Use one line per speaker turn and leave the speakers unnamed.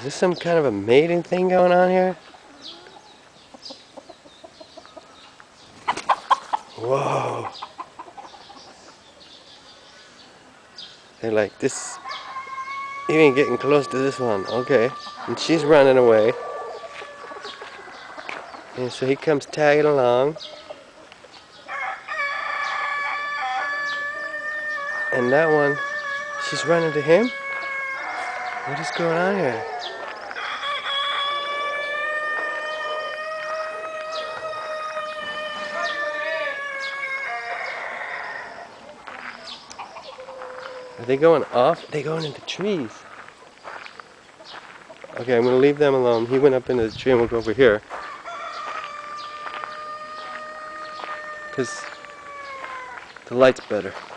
Is this some kind of a mating thing going on here? Whoa. They're like, this, even getting close to this one. Okay. And she's running away. And so he comes tagging along. And that one, she's running to him? What is going on here? Are they going off? They're going into trees. Okay, I'm going to leave them alone. He went up into the tree and we'll go over here. Because the light's better.